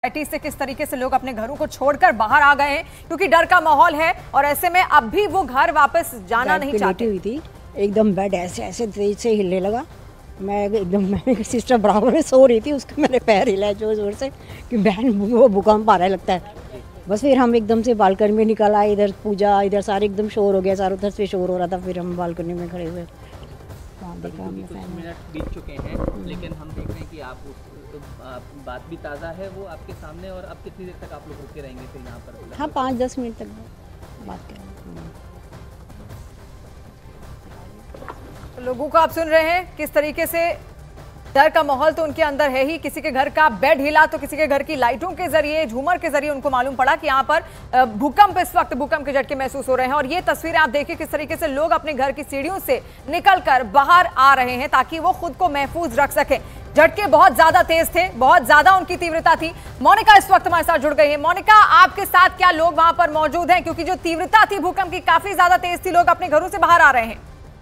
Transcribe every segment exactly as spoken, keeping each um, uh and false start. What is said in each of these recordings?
से किस तरीके से लोग अपने घरों को छोड़कर बाहर आ गए हैं क्योंकि डर का माहौल है और ऐसे में अब भी वो घर वापस जाना नहीं चाहते। हुई थी एकदम, बेड ऐसे ऐसे तेज से हिलने लगा। मैं एकदम, मैंने सिस्टर बराबर में सो रही थी, उसके मैंने पैर हिलाया जोर जोर से कि बहन वो भूकंप आ रहा है लगता है। बस फिर हम एकदम से बालकनी में निकल आए, इधर पूजा, इधर सारे एकदम शोर हो गया, चारों तरफ से शोर हो रहा था। फिर हम बालकनी में खड़े हुए, वहाँ देखा हमने। कुछ मिनट बीत चुके हैं लेकिन हम देख रहे हैं कि आप उस बात भी ताज़ा है वो आपके सामने। और अब कितनी देर तक आप लोग रुके रहेंगे फिर यहाँ पर? हाँ, पाँच दस मिनट तक बात करेंगे। लोगों को आप सुन रहे हैं किस तरीके से डर का माहौल तो उनके अंदर है ही। किसी के घर का बेड हिला तो किसी के घर की लाइटों के जरिए, झूमर के जरिए उनको मालूम पड़ा कि यहाँ पर भूकंप, इस वक्त भूकंप के झटके महसूस हो रहे हैं। और ये तस्वीरें आप देखिए किस तरीके से लोग अपने घर की सीढ़ियों से निकलकर बाहर आ रहे हैं ताकि वो खुद को महफूज रख सकें। झटके बहुत ज्यादा तेज थे, बहुत ज्यादा उनकी तीव्रता थी। मोनिका इस वक्त हमारे साथ जुड़ गई है। मोनिका, आपके साथ क्या लोग वहां पर मौजूद हैं? क्योंकि जो तीव्रता थी भूकंप की काफी ज्यादा तेज थी, लोग अपने घरों से बाहर आ रहे हैं।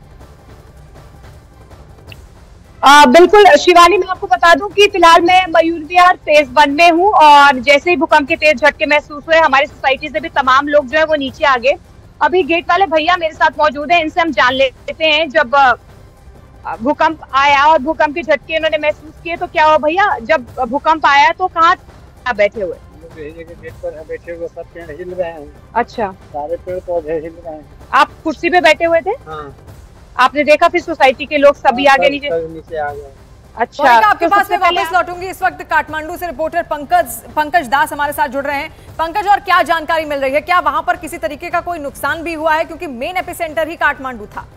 आ, बिल्कुल शिवानी, मैं आपको बता दूं कि फिलहाल मैं मयूर विहार फेज वन में हूं और जैसे ही भूकंप के तेज झटके महसूस हुए, हमारी सोसाइटी से भी तमाम लोग जो है वो नीचे आ गए। अभी गेट वाले भैया मेरे साथ मौजूद हैं, इनसे हम जान लेते हैं जब भूकंप आया और भूकंप के झटके इन्होंने महसूस किए तो क्या हुआ भैया? जब भूकंप आया तो कहाँ बैठे हुए? गेट पर बैठे हुए, सब पेड़ हिल रहे हैं। अच्छा, सारे पेड़ पौधे हिल रहे हैं। आप कुर्सी पे बैठे हुए थे? हाँ। आपने देखा फिर सोसाइटी के लोग सभी आगे नीचे नीचे आ गए। अच्छा, आपके पास में वापस लौटूंगी। इस वक्त काठमांडू से रिपोर्टर पंकज पंकज दास हमारे साथ जुड़ रहे हैं। पंकज, और क्या जानकारी मिल रही है? क्या वहां पर किसी तरीके का कोई नुकसान भी हुआ है क्योंकि मेन एपिसेंटर ही काठमांडू था?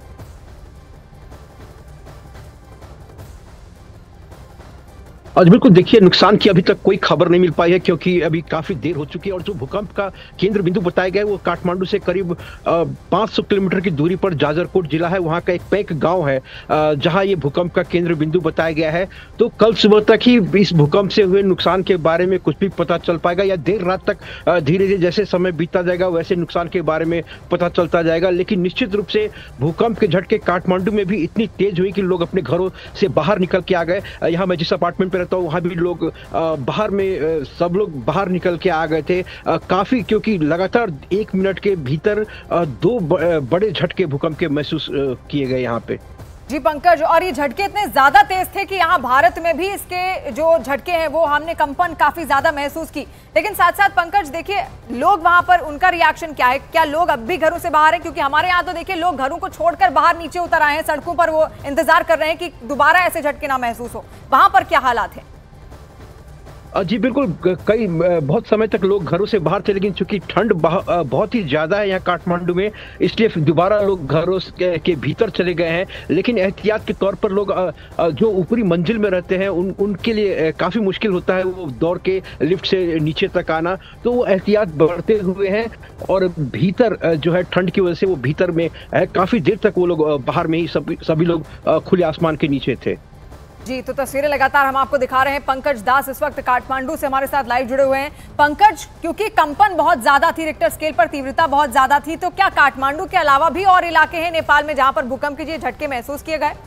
और बिल्कुल देखिए, नुकसान की अभी तक कोई खबर नहीं मिल पाई है क्योंकि अभी काफी देर हो चुकी है। और जो भूकंप का केंद्र बिंदु बताया गया है वो काठमांडू से करीब पाँच सौ किलोमीटर की दूरी पर जाजरकोट जिला है, वहाँ का एक पैक गांव है जहां ये भूकंप का केंद्र बिंदु बताया गया है। तो कल सुबह तक ही इस भूकंप से हुए नुकसान के बारे में कुछ भी पता चल पाएगा या देर रात तक धीरे धीरे जैसे समय बीतता जाएगा वैसे नुकसान के बारे में पता चलता जाएगा। लेकिन निश्चित रूप से भूकंप के झटके काठमांडू में भी इतनी तेज हुई कि लोग अपने घरों से बाहर निकल के आ गए। यहाँ मैं जिस अपार्टमेंट में तो वहां भी लोग बाहर में सब लोग बाहर निकल के आ गए थे काफी, क्योंकि लगातार एक मिनट के भीतर दो बड़े झटके भूकंप के महसूस किए गए यहाँ पे। जी पंकज, और ये झटके इतने ज्यादा तेज थे कि यहाँ भारत में भी इसके जो झटके हैं वो हमने कंपन काफी ज्यादा महसूस की। लेकिन साथ साथ पंकज देखिए, लोग वहां पर, उनका रिएक्शन क्या है? क्या लोग अब भी घरों से बाहर हैं? क्योंकि हमारे यहाँ तो देखिए लोग घरों को छोड़कर बाहर नीचे उतर आए हैं, सड़कों पर वो इंतजार कर रहे हैं कि दोबारा ऐसे झटके ना महसूस हो। वहां पर क्या हालात है? जी बिल्कुल, कई बहुत समय तक लोग घरों से बाहर थे, लेकिन चूंकि ठंड बहुत ही ज्यादा है यहाँ काठमांडू में, इसलिए दोबारा लोग घरों के भीतर चले गए हैं। लेकिन एहतियात के तौर पर लोग जो ऊपरी मंजिल में रहते हैं उन उनके लिए काफी मुश्किल होता है वो दौड़ के लिफ्ट से नीचे तक आना, तो वो एहतियात बढ़ते हुए हैं। और भीतर जो है ठंड की वजह से वो भीतर में काफी देर तक वो लोग बाहर में ही सभी सभी लोग खुले आसमान के नीचे थे। जी, तो तस्वीरें लगातार हम आपको दिखा रहे हैं। पंकज दास इस वक्त काठमांडू से हमारे साथ लाइव जुड़े हुए हैं। पंकज, क्योंकि कंपन बहुत ज्यादा थी, रिक्टर स्केल पर तीव्रता बहुत ज्यादा थी, तो क्या काठमांडू के अलावा भी और इलाके हैं नेपाल में जहां पर भूकंप के झटके महसूस किए गए?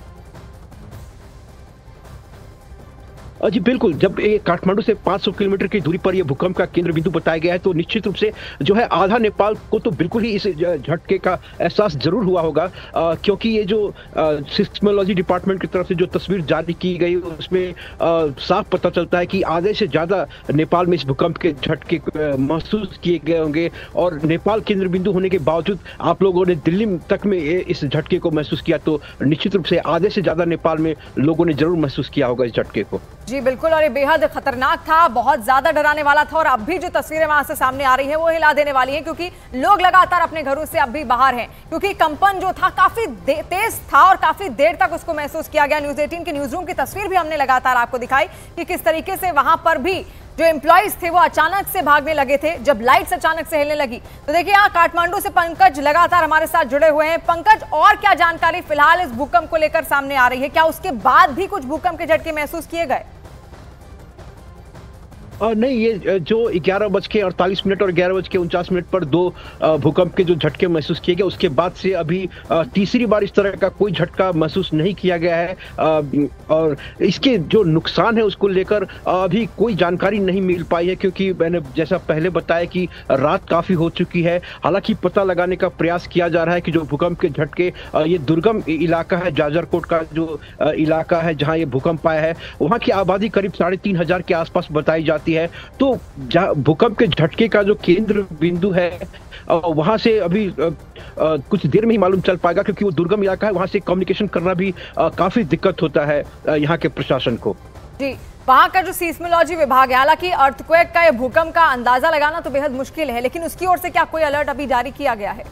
जी बिल्कुल, जब ये काठमांडू से पाँच सौ किलोमीटर की दूरी पर यह भूकंप का केंद्र बिंदु बताया गया है तो निश्चित रूप से जो है आधा नेपाल को तो बिल्कुल ही इस झटके का एहसास जरूर हुआ होगा, आ, क्योंकि ये जो सिस्मोलॉजी डिपार्टमेंट की तरफ से जो तस्वीर जारी की गई उसमें आ, साफ पता चलता है कि आधे से ज्यादा नेपाल में इस भूकंप के झटके महसूस किए गए होंगे। और नेपाल केंद्र बिंदु होने के बावजूद आप लोगों ने दिल्ली तक में इस झटके को महसूस किया, तो निश्चित रूप से आधे से ज्यादा नेपाल में लोगों ने जरूर महसूस किया होगा इस झटके को। जी बिल्कुल, और ये बेहद खतरनाक था, बहुत ज्यादा डराने वाला था। और अब भी जो तस्वीरें वहां से सामने आ रही हैं वो हिला देने वाली हैं, क्योंकि लोग लगातार अपने घरों से अब भी बाहर हैं, क्योंकि कंपन जो था काफी तेज था और काफी देर तक उसको महसूस किया गया। न्यूज़ अठारह की न्यूज रूम की तस्वीर भी हमने लगातार आपको दिखाई कि किस तरीके से वहां पर भी जो एम्प्लॉइज थे वो अचानक से भागने लगे थे जब लाइट्स अचानक से हिलने लगी। तो देखिए, यहाँ काठमांडू से पंकज लगातार हमारे साथ जुड़े हुए हैं। पंकज, और क्या जानकारी फिलहाल इस भूकंप को लेकर सामने आ रही है? क्या उसके बाद भी कुछ भूकंप के झटके महसूस किए गए? और नहीं, ये जो ग्यारह बज के अड़तालीस मिनट और ग्यारह बज के उनचास मिनट पर दो भूकंप के जो झटके महसूस किए गए, उसके बाद से अभी तीसरी बार इस तरह का कोई झटका महसूस नहीं किया गया है। और इसके जो नुकसान है उसको लेकर अभी कोई जानकारी नहीं मिल पाई है, क्योंकि मैंने जैसा पहले बताया कि रात काफी हो चुकी है। हालांकि पता लगाने का प्रयास किया जा रहा है कि जो भूकंप के झटके, ये दुर्गम इलाका है, जाजरकोट का जो इलाका है जहां ये भूकंप आया है, वहां की आबादी करीब साढ़े तीन हजार के आसपास बताई जाती है। तो भूकंप के झटके का जो केंद्र बिंदु है वहां से अभी आ, आ, कुछ देर में ही मालूम चल पाएगा, क्योंकि वो दुर्गम इलाका है, वहां से कम्युनिकेशन करना भी आ, काफी दिक्कत होता है यहाँ के प्रशासन को। जी, वहां का जो सीस्मोलॉजी विभाग है, हालांकि अर्थक्वेक का या भूकंप का अंदाजा लगाना तो बेहद मुश्किल है, लेकिन उसकी ओर से क्या कोई अलर्ट अभी जारी किया गया है?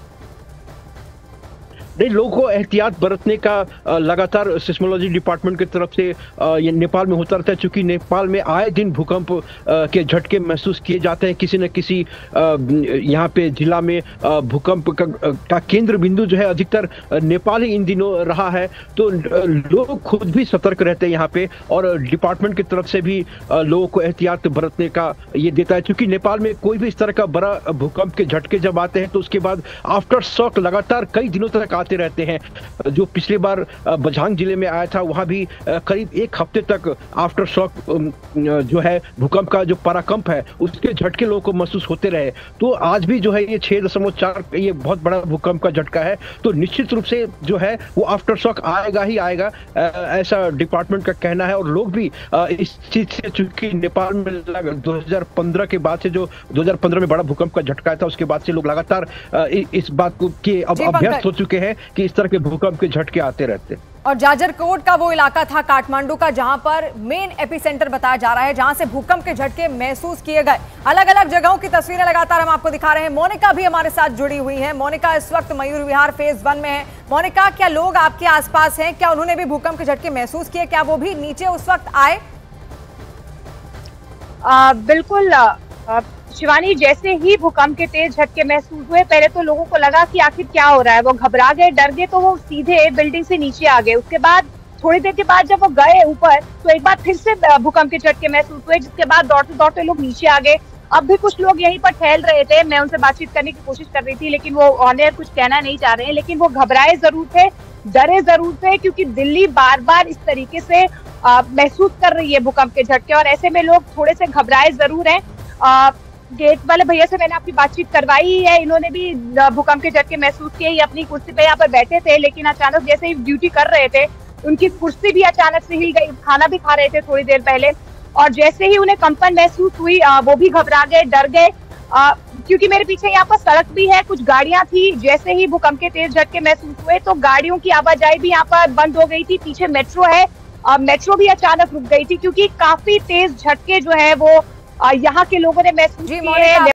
नहीं, लोगों को एहतियात बरतने का लगातार सिस्मोलॉजी डिपार्टमेंट की तरफ से ये नेपाल में होता रहता है, क्योंकि नेपाल में आए दिन भूकंप के झटके महसूस किए जाते हैं। किसी न किसी यहाँ पे जिला में भूकंप का, का केंद्र बिंदु जो है अधिकतर नेपाल ही इन दिनों रहा है। तो लोग खुद भी सतर्क रहते हैं यहाँ पे, और डिपार्टमेंट की तरफ से भी लोगों को एहतियात बरतने का ये देता है, क्योंकि नेपाल में कोई भी इस तरह का बड़ा भूकंप के झटके जब आते हैं तो उसके बाद आफ्टर शॉक लगातार कई दिनों तक रहते हैं। जो पिछली बार बझांग जिले में आया था, वहां भी करीब एक हफ्ते तक आफ्टर शॉक जो है भूकंप का जो पराकंप है उसके झटके लोगों को महसूस होते रहे। तो आज भी जो है ये छह दशमलव चार ये बहुत बड़ा भूकंप का झटका है, तो निश्चित रूप से जो है वो आफ्टर शॉक आएगा ही आएगा, ऐसा डिपार्टमेंट का कहना है। और लोग भी इस चीज से, चूंकि नेपाल में दो हजार पंद्रह के बाद से, जो दो हजार पंद्रह में बड़ा भूकंप का झटका था, उसके बाद से लोग लगातार इस बात को के अब अभ्यस्त हो चुके हैं कि इस तरह के भूकंप के झटके आते रहते हैं। और जाजरकोट का वो इलाका था काठमांडू का जहां पर मेन एपिसेंटर बताया जा रहा है, जहां से भूकंप के झटके महसूस किए गए। अलग अलग जगहों की तस्वीरें लगातार हम आपको दिखा रहे हैं। मोनिका भी हमारे साथ जुड़ी हुई है। मोनिका इस वक्त मयूर विहार फेज वन में है। मोनिका, क्या लोग आपके आसपास हैं? क्या उन्होंने भी भूकंप के झटके महसूस किए? क्या वो भी नीचे उस वक्त आए? आ, बिल्कुल आ, शिवानी, जैसे ही भूकंप के तेज झटके महसूस हुए, पहले तो लोगों को लगा कि आखिर क्या हो रहा है, वो घबरा गए, डर गए, तो वो सीधे बिल्डिंग से नीचे आ गए। उसके बाद थोड़ी देर के बाद जब वो गए ऊपर, तो एक बार फिर से भूकंप के झटके महसूस हुए, जिसके बाद दौड़ते दौड़ते लोग नीचे आ गए। अब भी कुछ लोग यहीं पर ठहर रहे थे, मैं उनसे बातचीत करने की कोशिश कर रही थी, लेकिन वो ऑन एयर कुछ कहना नहीं चाह रहे हैं। लेकिन वो घबराए जरूर थे, डरे जरूर थे, क्योंकि दिल्ली बार बार इस तरीके से महसूस कर रही है भूकंप के झटके, और ऐसे में लोग थोड़े से घबराए जरूर है। गेट वाले भैया से मैंने आपकी बातचीत करवाई है, इन्होंने भी भूकंप के झटके महसूस किए। ये अपनी कुर्सी पे यहाँ पर बैठे थे, लेकिन अचानक जैसे ही ड्यूटी कर रहे थे, उनकी कुर्सी भी अचानक से हिल गई। खाना भी खा रहे थे थोड़ी देर पहले, और जैसे ही उन्हें कंपन महसूस हुई, वो भी घबरा गए, डर गए। क्योंकि मेरे पीछे यहाँ पर सड़क भी है, कुछ गाड़ियां थी। जैसे ही भूकंप के तेज झटके महसूस हुए, तो गाड़ियों की आवाजाही भी यहाँ पर बंद हो गई थी। पीछे मेट्रो है, मेट्रो भी अचानक रुक गई थी, क्योंकि काफी तेज झटके जो है वो यहाँ के लोगों ने महसूस किए हैं।